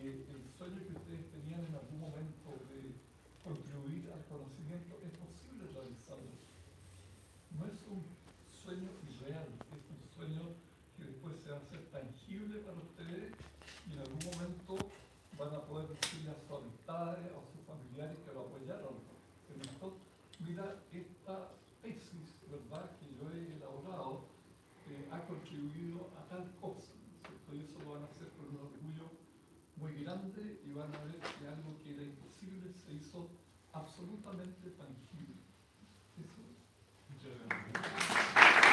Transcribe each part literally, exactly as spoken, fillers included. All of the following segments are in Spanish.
que el sueño que ustedes tenían en algún momento de contribuir al conocimiento es posible realizarlo. No es un sueño irreal, es un sueño que después se va a hacer tangible para ustedes y en algún momento van a poder decirle a sus amistades o a sus familiares que lo apoyaron en esto. Mira, esta tesis, ¿verdad?, que yo he elaborado eh, ha contribuido a tal cosa, ¿cierto? Y eso lo van a hacer con un orgullo muy grande y van a ver que algo que era imposible se hizo absolutamente tangible. Eso es. Muchas gracias.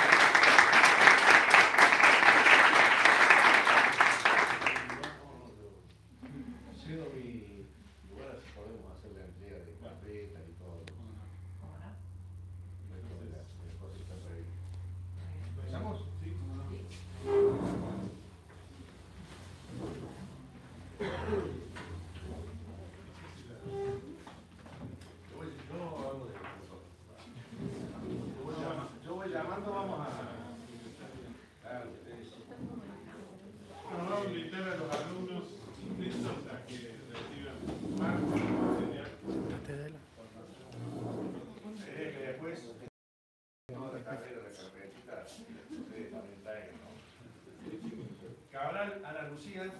Cabral, Ana Lucía.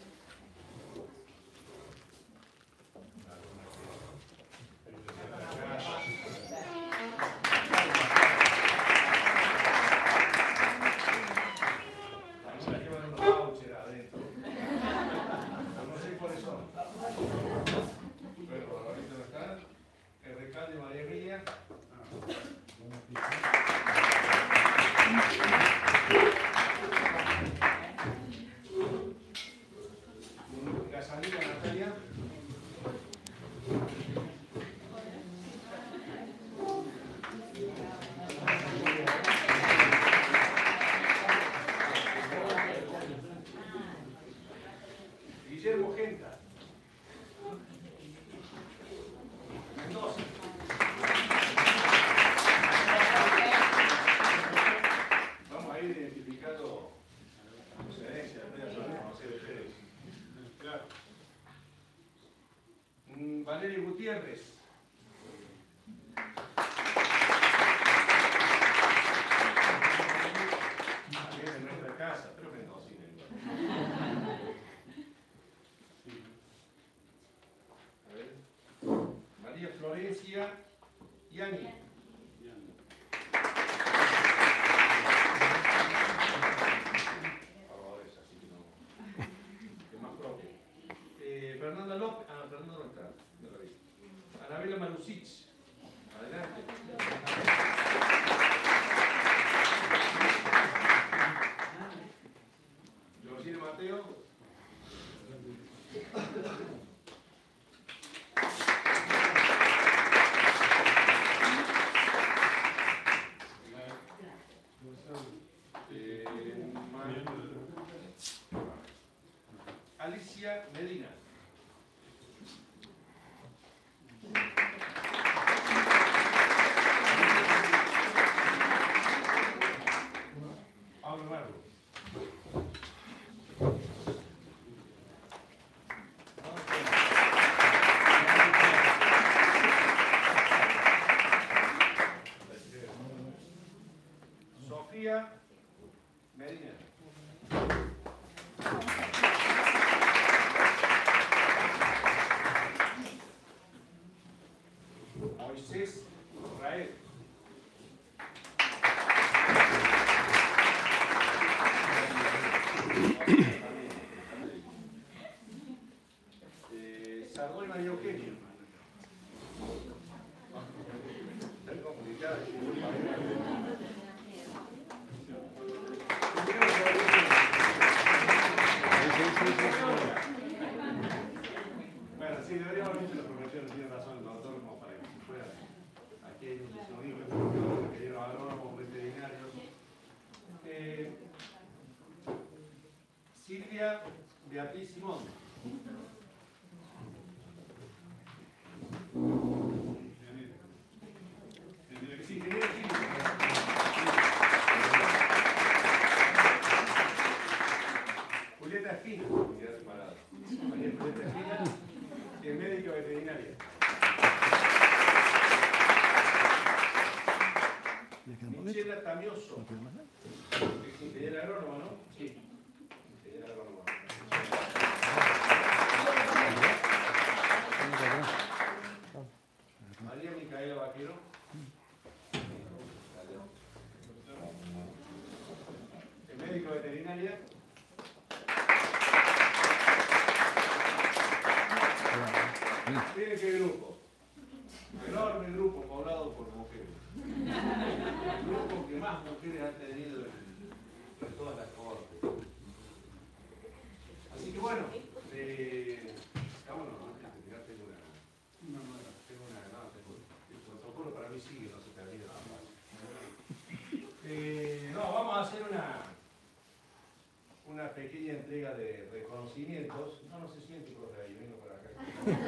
Guillermo Genta. Mendoza. Vamos a ir identificando procedencia, vamos a hacer ustedes. Claro. Valerio Gutiérrez. También en nuestra casa, pero mendocina igual. A ver. María Florencia Yani. Ahora es así, no. Es más propio. Eh, Fernanda López. Ah, Fernanda no está. No la vi. Anabela Malusich. Adelante. Georgina Mateo. Eh, Alicia Medina. Pablo Barro. Sofía Medina. Moisés Rael. eh, Sardó y María Eugenia. Está complicada. Bueno, sí, deberíamos haber dicho las profesiones, tiene razón el doctor, como para que se fuera. Aquí hay un sonido, que dieron agrónomos, veterinarios. Eh, Silvia Beatriz Simón. Sí, ingeniero químico. Julieta Espina, unidad separada. María Julieta Espina, que es médica veterinaria. Michela Tamioso, es ingeniera agrónoma, ¿no? Sí, ingeniera agrónoma. María Micaela Vaquero. Es médico veterinaria. Miren qué grupo. Enorme grupo poblado por mujeres. El grupo que más mujeres ha tenido en, en todas las cortes. Así que bueno, eh, vámonos, antes de terminar tengo una. No, no, no, tengo una. No, tengo, el protocolo para mí sigue, no se termina nada más. Eh, no, vamos a hacer una. Una pequeña entrega de reconocimientos. No, no se siente, profe, ahí vengo por acá.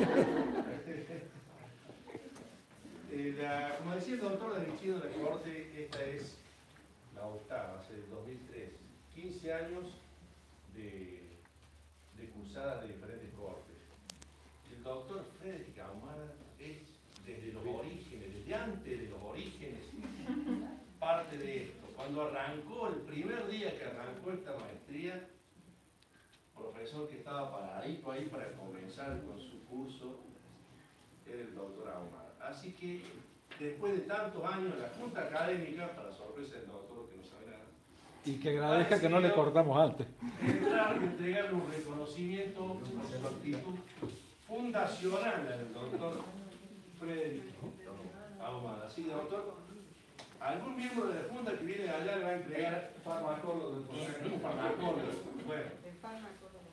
eh, la, como decía el doctor Davichino de la Corte, esta es la octava, hace el dos mil tres. quince años de, de cursadas de diferentes cortes. El doctor Frederick Ahumada es desde los orígenes, desde antes de los orígenes, parte de esto. Cuando arrancó, el primer día que arrancó esta maestría, profesor que estaba paradito ahí para comenzar con su curso, era el doctor Ahumada. Así que, después de tantos años, la Junta Académica, para sorpresa del doctor que no sabe nada, y que agradezca que no le cortamos antes. Entrar y entregarle un reconocimiento por su actitud fundacional al doctor Frederick Ahumada. ¿Sí, doctor? Algún miembro de la Junta que viene de allá le va a entregar farmacólogo, un farmacólogo. Bueno. El farmacólogo.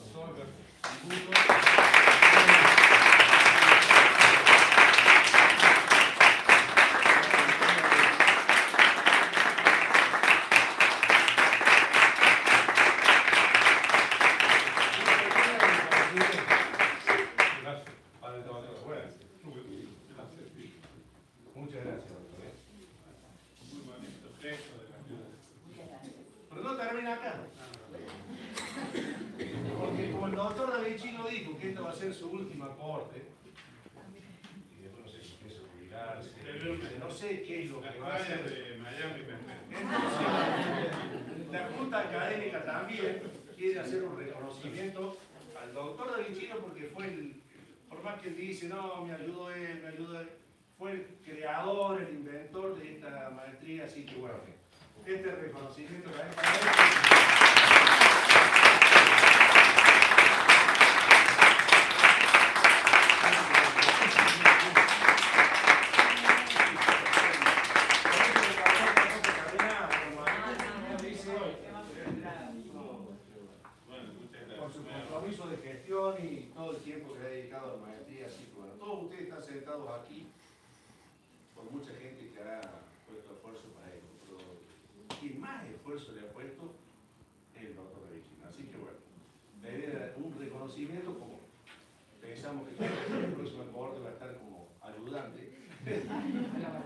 Muchas gracias, doctor. Pero no termina acá. Porque como el doctor Davichino dijo que esta va a ser su última corte, y después no sé si quiere jubilarse, no sé qué es lo que va a hacer. Entonces, la Junta Académica también quiere hacer un reconocimiento al doctor Davichino porque fue el, por más que él dice, no, me ayudó él, me ayudó él, fue el creador, el inventor de esta maestría, así que bueno, este reconocimiento que hay para él. Por su compromiso de gestión y todo el tiempo que le ha dedicado a la maestría, así que bueno, todos ustedes están sentados aquí por mucha gente que ha puesto esfuerzo para ello, pero quien más esfuerzo le ha puesto es el doctor Davichino. Así que bueno, la idea era un reconocimiento, como pensamos que la próxima cohorte va a estar como ayudante.